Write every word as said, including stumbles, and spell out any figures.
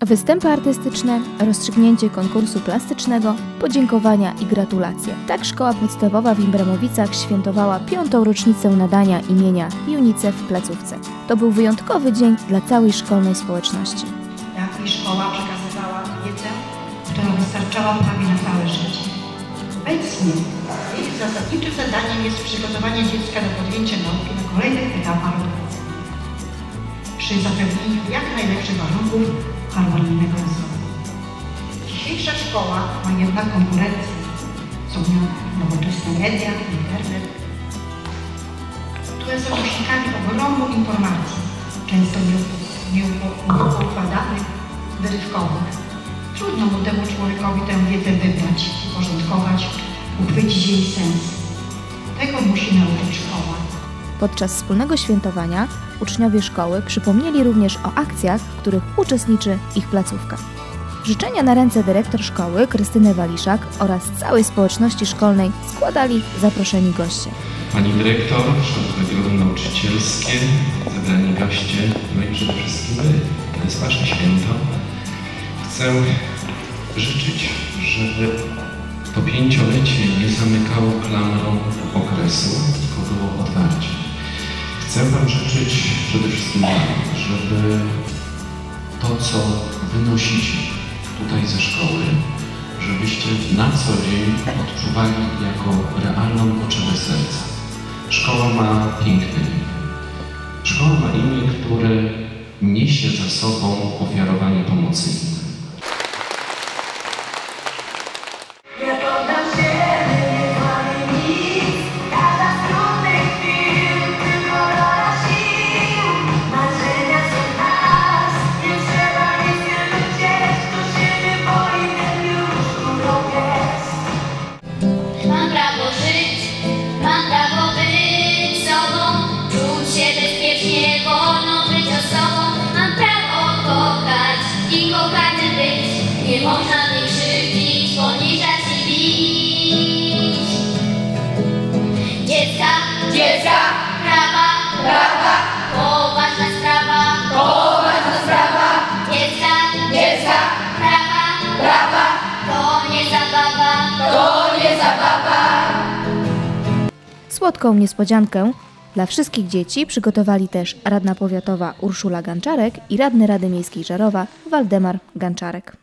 Występy artystyczne, rozstrzygnięcie konkursu plastycznego, podziękowania i gratulacje. Tak szkoła podstawowa w Imbramowicach świętowała piątą rocznicę nadania imienia UNICEF w placówce. To był wyjątkowy dzień dla całej szkolnej społeczności. Jak i szkoła przekazywała wiedzę, która wystarczała prawie na całe życie. Obecnie jej zasadniczym zadaniem jest przygotowanie dziecka do podjęcia nauki na kolejnych etapach przy zapewnieniu jak najlepszych warunków harmonijnego rozwoju. Dzisiejsza szkoła ma jednak konkurencję. Są nią nowoczesne media, internet, które są nośnikami ogromu informacji, często nieukładanych, wyrywkowych. Trudno młodemu człowiekowi tę wiedzę wybrać, uporządkować, uchwycić jej sens. Tego musi nauczyć szkoła. Podczas wspólnego świętowania uczniowie szkoły przypomnieli również o akcjach, w których uczestniczy ich placówka. Życzenia na ręce dyrektor szkoły Krystyny Waliszak oraz całej społeczności szkolnej składali zaproszeni goście. Pani dyrektor, szanowne grono nauczycielskie, zebrani goście, no i przede wszystkim wy. To jest wasze święto. Chcę życzyć, żeby to pięciolecie nie zamykało klamrą okresu, tylko było otwarcie. Chcę wam życzyć przede wszystkim, żeby to, co wynosicie tutaj ze szkoły, żebyście na co dzień odczuwali jako realną potrzebę serca. Szkoła ma piękne imię. Szkoła ma imię, które niesie za sobą ofiarowanie pomocy innym. Nie można mnie krzywdzić, poniżać i bić. Dziecka, dziecka, prawa, prawa, poważna sprawa, poważna sprawa. Dziecka, dziecka, prawa, prawa, to nie zabawa, to nie zabawa. Słodką niespodziankę dla wszystkich dzieci przygotowali też radna powiatowa Urszula Ganczarek i radny Rady Miejskiej Żarowa Waldemar Ganczarek.